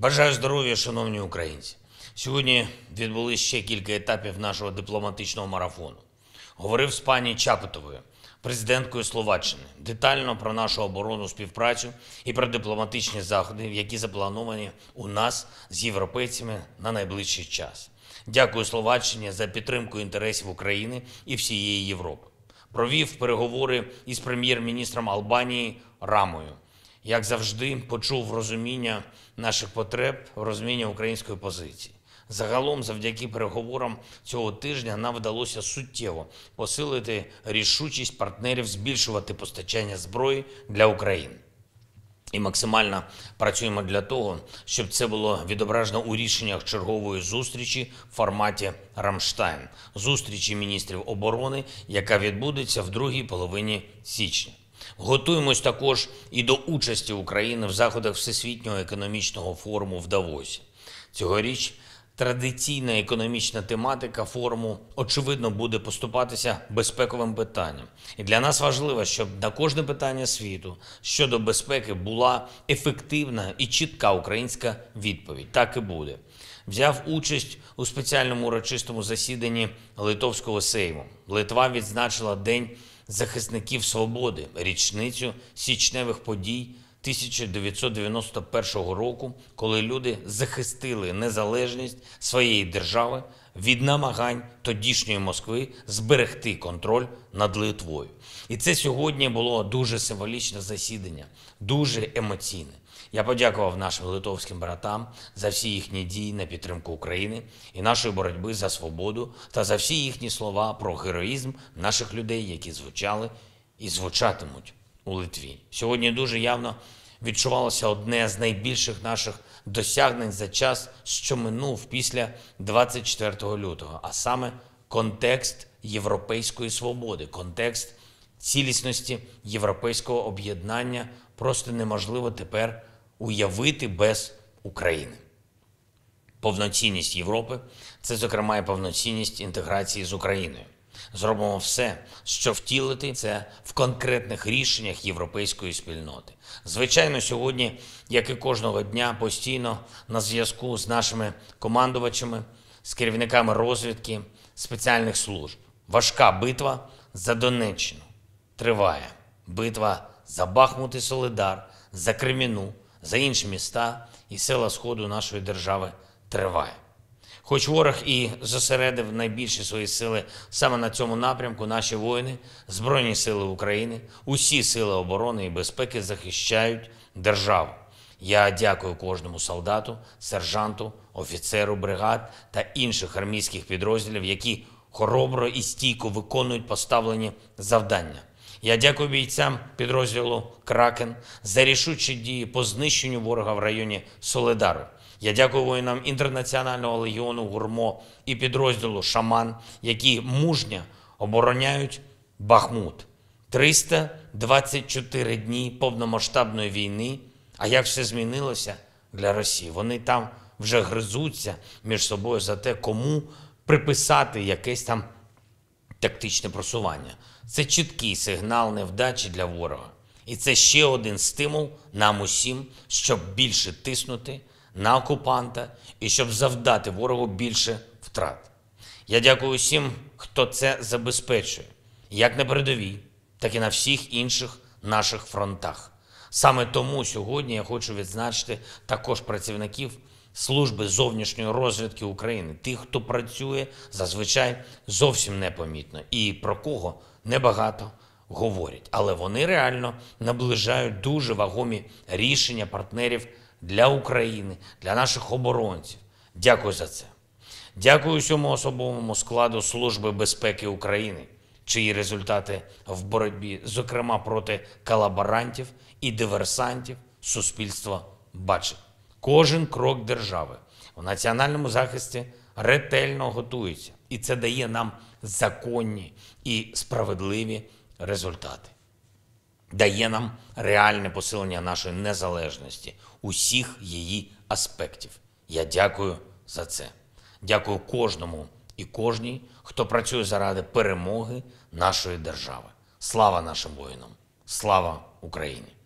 Бажаю здоров'я, шановні українці. Сьогодні відбулись ще кілька етапів нашого дипломатичного марафону. Говорив з пані Чапутовою, президенткою Словаччини, детально про нашу оборонну співпрацю і про дипломатичні заходи, які заплановані у нас з європейцями на найближчий час. Дякую Словаччині за підтримку інтересів України і всієї Європи. Провів переговори із прем'єр-міністром Албанії Рамою. Як завжди, почув розуміння наших потреб, розуміння української позиції. Загалом, завдяки переговорам цього тижня, нам вдалося суттєво посилити рішучість партнерів збільшувати постачання зброї для України. І максимально працюємо для того, щоб це було відображено у рішеннях чергової зустрічі в форматі «Рамштайн» – зустрічі міністрів оборони, яка відбудеться в другій половині січня. Готуємось також і до участі України в заходах Всесвітнього економічного форуму в Давосі. Цьогоріч традиційна економічна тематика форуму, очевидно, буде поступатися безпековим питанням. І для нас важливо, щоб на кожне питання світу щодо безпеки була ефективна і чітка українська відповідь. Так і буде. Взяв участь у спеціальному урочистому засіданні Литовського Сейму. Литва відзначила День захисників свободи, річницю січневих подій 1991 року, коли люди захистили незалежність своєї держави від намагань тодішньої Москви зберегти контроль над Литвою. І це сьогодні було дуже символічне засідання, дуже емоційне. Я подякував нашим литовським братам за всі їхні дії на підтримку України і нашої боротьби за свободу та за всі їхні слова про героїзм наших людей, які звучали і звучатимуть у Литві. Сьогодні дуже явно відчувалося одне з найбільших наших досягнень за час, що минув після 24 лютого, а саме контекст європейської свободи, контекст цілісності європейського об'єднання просто неможливо тепер уявити без України. Повноцінність Європи – це, зокрема, і повноцінність інтеграції з Україною. Зробимо все, щоб втілити це в конкретних рішеннях європейської спільноти. Звичайно, сьогодні, як і кожного дня, постійно на зв'язку з нашими командувачами, з керівниками розвідки, спеціальних служб. Важка битва за Донеччину триває. Битва за Бахмут і Солидар, за Кремінну, за інші міста і села Сходу нашої держави триває. Хоч ворог і зосередив найбільші свої сили саме на цьому напрямку, наші воїни, Збройні сили України, усі сили оборони і безпеки захищають державу. Я дякую кожному солдату, сержанту, офіцеру бригад та інших армійських підрозділів, які хоробро і стійко виконують поставлені завдання. Я дякую бійцям підрозділу «Кракен» за рішучі дії по знищенню ворога в районі Солидару. Я дякую воїнам Інтернаціонального легіону «Гурмо» і підрозділу «Шаман», які мужньо обороняють Бахмут. 324 дні повномасштабної війни, а як все змінилося для Росії. Вони там вже гризуться між собою за те, кому приписати якесь там тактичне просування. Це чіткий сигнал невдачі для ворога. І це ще один стимул нам усім, щоб більше тиснути на окупанта і щоб завдати ворогу більше втрат. Я дякую усім, хто це забезпечує, як на передовій, так і на всіх інших наших фронтах. Саме тому сьогодні я хочу відзначити також працівників Служби зовнішньої розвідки України, тих, хто працює зазвичай зовсім непомітно і про кого небагато говорять. Але вони реально наближають дуже вагомі рішення партнерів для України, для наших оборонців. Дякую за це. Дякую всьому особовому складу Служби безпеки України, чиї результати в боротьбі, зокрема проти колаборантів і диверсантів, суспільство бачить. Кожен крок держави у національному захисті ретельно готується. І це дає нам законні і справедливі результати. Дає нам реальне посилення нашої незалежності, усіх її аспектів. Я дякую за це. Дякую кожному і кожній, хто працює заради перемоги нашої держави. Слава нашим воїнам! Слава Україні!